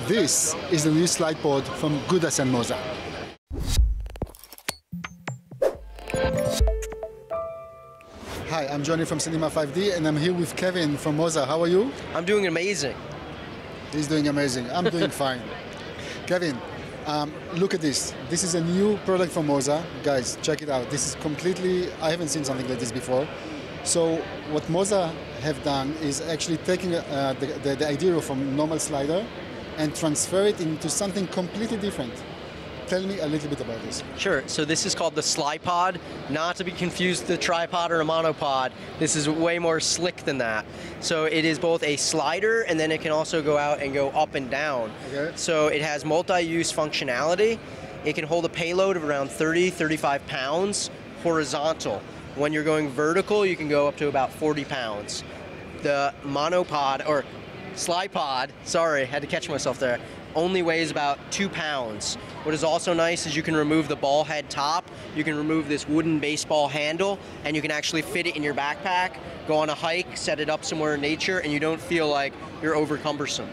This is the new slide pod from Gudas and Moza. Hi, I'm Johnny from Cinema 5D and I'm here with Kevin from Moza. How are you? I'm doing amazing. He's doing amazing. I'm doing fine. Kevin, look at this. This is a new product from Moza. Guys, check it out. This is completely, I haven't seen something like this before. So what Moza have done is actually taking the idea from normal slider and transfer it into something completely different. Tell me a little bit about this. Sure. So this is called the SliPod, not to be confused with a tripod or a monopod. This is way more slick than that. So it is both a slider and then it can also go out and go up and down. Okay. So it has multi-use functionality. It can hold a payload of around 30, 35 pounds horizontal. When you're going vertical, you can go up to about 40 pounds. The monopod, or SliPod, sorry, had to catch myself there, only weighs about 2 pounds. What is also nice is you can remove the ball head top, you can remove this wooden baseball handle, and you can actually fit it in your backpack, go on a hike, set it up somewhere in nature, and you don't feel like you're over cumbersome.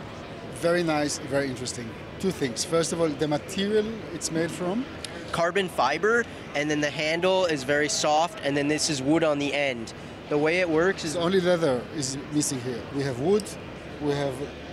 Very nice, very interesting. Two things. First of all, the material it's made from. Carbon fiber, and then the handle is very soft, and then this is wood on the end. The way it works is... Only leather is missing here. We have wood, we have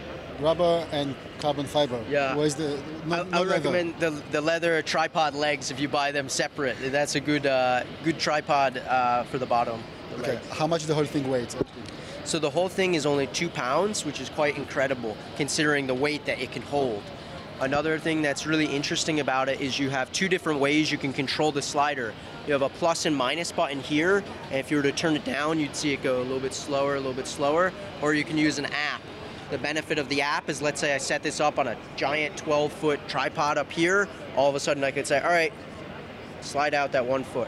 rubber and carbon fiber. Yeah. Where's the I would recommend the leather tripod legs if you buy them separate. That's a good good tripod for the bottom. Okay. How much the whole thing weighs? So the whole thing is only 2 pounds, which is quite incredible considering the weight that it can hold. Another thing that's really interesting about it is you have two different ways you can control the slider. You have a plus and minus button here, and if you were to turn it down, you'd see it go a little bit slower, or you can use an app. The benefit of the app is, let's say I set this up on a giant 12-foot tripod up here, all of a sudden I could say, all right, slide out that 1 foot.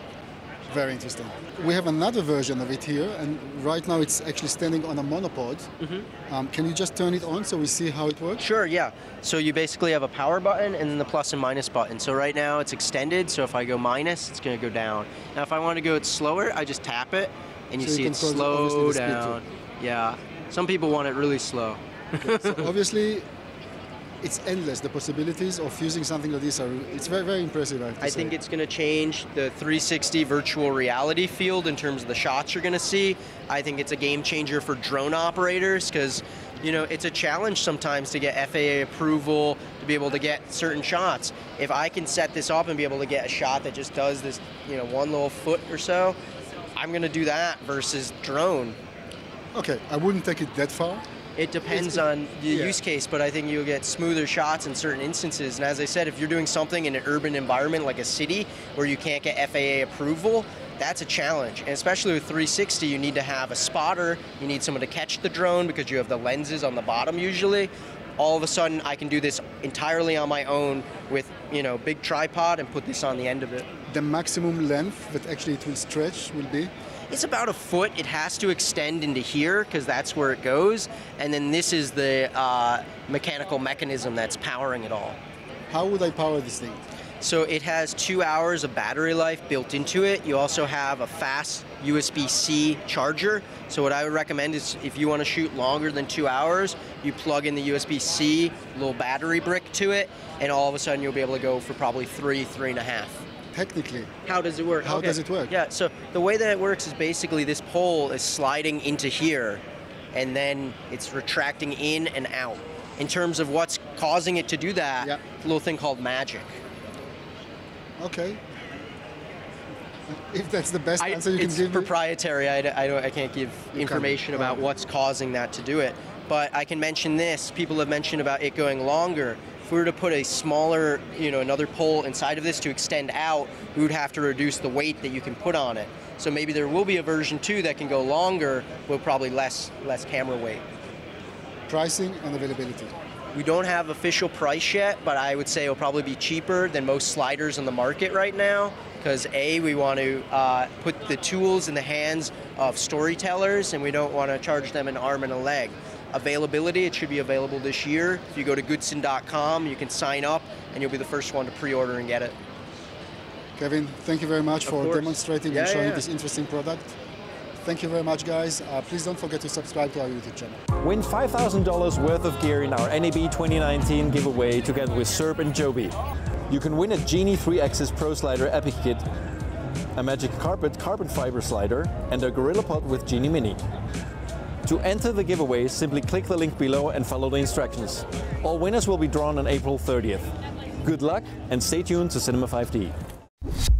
Very interesting. We have another version of it here, and right now it's actually standing on a monopod. Mm-hmm. Can you just turn it on so we see how it works? Sure, yeah. So you basically have a power button and then the plus and minus button. So right now it's extended, so if I go minus, it's going to go down. Now if I want to go it slower, I just tap it, and you see it slow down. Yeah. Some people want it really slow. Okay, so obviously, it's endless. The possibilities of using something like this it's very, very impressive. I think it's going to change the 360 virtual reality field in terms of the shots you're going to see. I think it's a game changer for drone operators because, you know, it's a challenge sometimes to get FAA approval to be able to get certain shots. If I can set this up and be able to get a shot that just does this, you know, 1 little foot or so, I'm going to do that versus drone. Okay, I wouldn't take it that far. It depends on the use case, but I think you'll get smoother shots in certain instances. And as I said, if you're doing something in an urban environment like a city where you can't get FAA approval, that's a challenge. And especially with 360, you need to have a spotter. You need someone to catch the drone because you have the lenses on the bottom usually. All of a sudden, I can do this entirely on my own with, you know, big tripod and put this on the end of it. The maximum length that actually it will stretch will be? It's about 1 foot. It has to extend into here because that's where it goes. And then this is the mechanical mechanism that's powering it all. How would I power this thing? So it has 2 hours of battery life built into it. You also have a fast USB-C charger. So what I would recommend is if you want to shoot longer than 2 hours, you plug in the USB-C little battery brick to it, and all of a sudden you'll be able to go for probably 3.5. Technically. How does it work? How does it work? Yeah, so the way that it works is basically this pole is sliding into here, and then it's retracting in and out. In terms of what's causing it to do that, a little thing called magic. Okay. If that's the best answer you can give me. It's proprietary. I can't give information about what's causing that to do it. But I can mention this. People have mentioned about it going longer. If we were to put a smaller, you know, another pole inside of this to extend out, we would have to reduce the weight that you can put on it. So maybe there will be a version 2 that can go longer with probably less camera weight. Pricing and availability. We don't have official price yet, but I would say it'll probably be cheaper than most sliders on the market right now because A, we want to put the tools in the hands of storytellers and we don't want to charge them an arm and a leg. Availability, it should be available this year. If you go to goodson.com, you can sign up and you'll be the first one to pre-order and get it. Kevin, thank you very much for demonstrating and showing this interesting product. Thank you very much, guys. Please don't forget to subscribe to our YouTube channel. Win $5,000 worth of gear in our NAB 2019 giveaway together with Serb and Joby. You can win a Genie 3-Axis Pro Slider Epic Kit, a Magic Carpet carbon fiber slider, and a GorillaPod with Genie Mini. To enter the giveaway, simply click the link below and follow the instructions. All winners will be drawn on April 30th. Good luck and stay tuned to Cinema 5D.